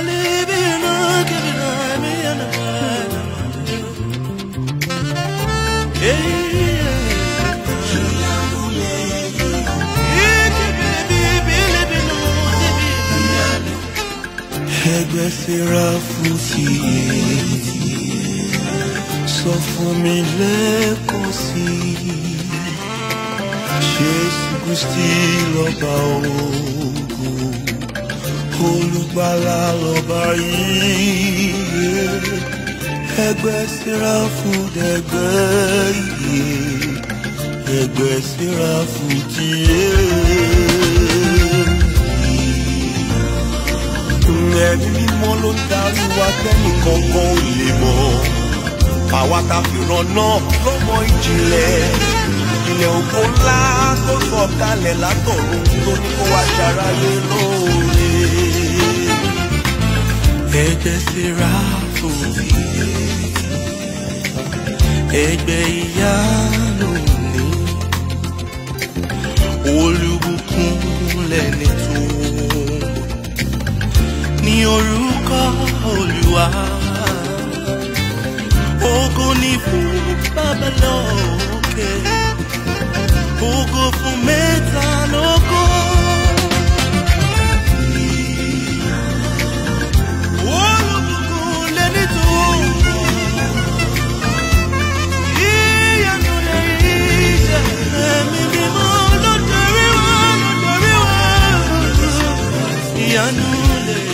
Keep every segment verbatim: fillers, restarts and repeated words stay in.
Ẹgbẹ́ Sẹ́ráfù sọ fún mi lẹ́ẹ̀kan sí Jésù Kristi lọ́ba ògo olùgbàlà lọ́ba yìí. Ẹgbẹ́ Sẹ́ráfù dẹ̀gbẹ́ iye Ẹgbẹ́ Sẹ́ráfù tiẹ̀. Ẹ̀mí mímọ́ ló ń darí wa tẹ́nì kankan ò lè mọ̀. Àwa ta fi ràn náà lọ́mọ ìjìnlẹ̀. Ìjìnlẹ̀ ògo ńlá tó sọ kalẹ̀ látọ̀run tó ní kó wá ṣaráyé lóore. Ẹgbẹ́ Sẹ́ráfù ẹgbẹ́ ìyanu ni olùbùkún lẹ́ni tó ní orúkọ Olúwa. Ògo ni fún Baba lókè, ògo fún mẹ́ta lógo. Olùbùkún lẹ́ni tó ìyanu lẹ́yìn iṣẹ́ ẹ̀mí mímọ́ lódorí wá lódorí wá ìyanu lẹ́yìn.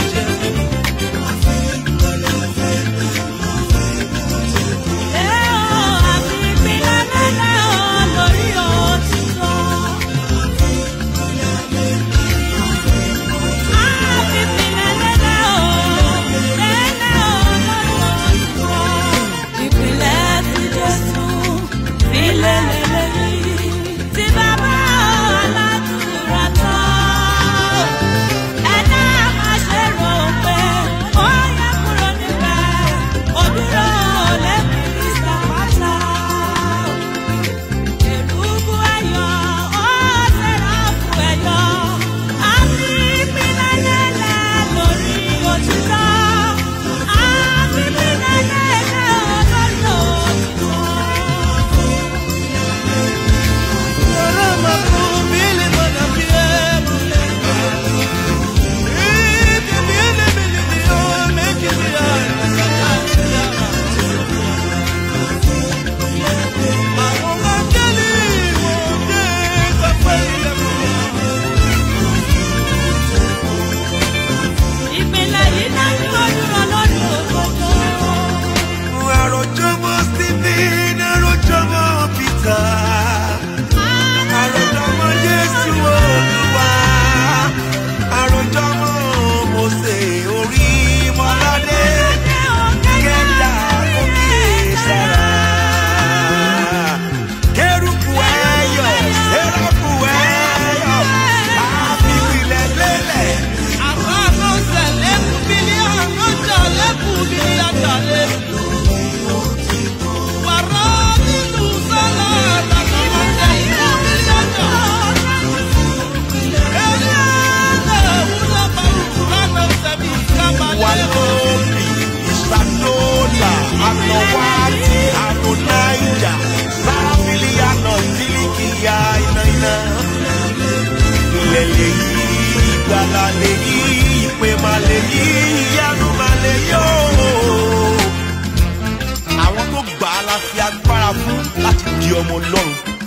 Àwọn tó gbà á la fi agbára fún láti di ọmọ Ọlọ́run.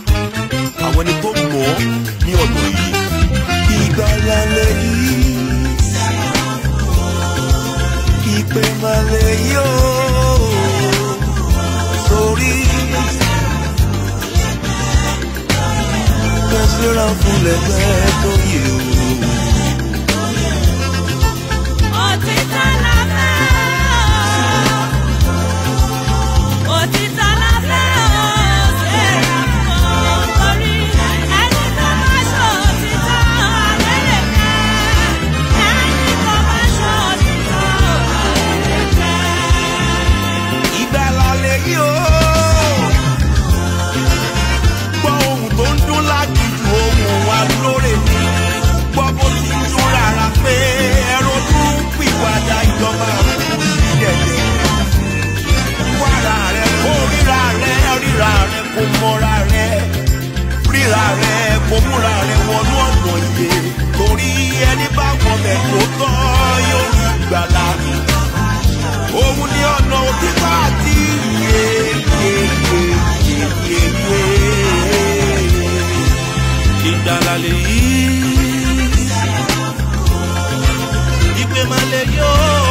Àwọn ẹni tó mọ̀ ọ́ ní ọ̀nà yìí. Ìgbàlà lèyí, ìpè mà lèyí o. Sórí Ẹgbẹ́ Sẹ́ráfù lẹ́gbẹ́ tó yẹ o. Lóore ni gbọ́ bó ti dún rárá pé ẹ̀rọ tún pìwà ìgbàlà lè yí ìpè má lè yó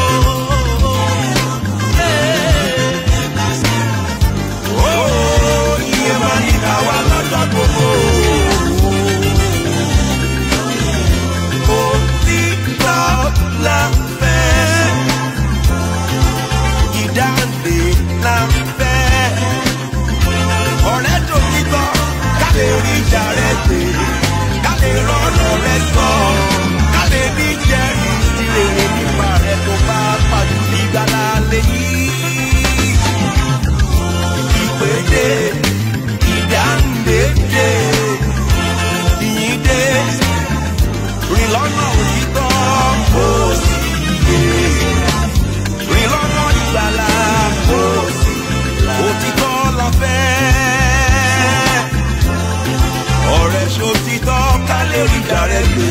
iye má ní káwa lọ́jọ́ gbogbo. Òtítọ́ la fẹ́, ìdáǹdè la fẹ́, ọ̀rẹ́ tòtítọ́ ká lè rí ìjà rẹ̀ pé ká lè rọ́nà rẹ̀ sọ ká lè ní jẹ́rìí sí rere nípa rẹ̀ tó bá pàdé ìgbàlà lè yí ìpèdè ìdáǹdè dé ìyìn dé rìn lọ́nà òtítọ́ kò sí iye rìn lọ́nà ìgbàlà kò sí òtítọ́ la fẹ́ ọ̀rẹ́ ṣòtítọ́ ká lè rí ìjà rẹ̀ pé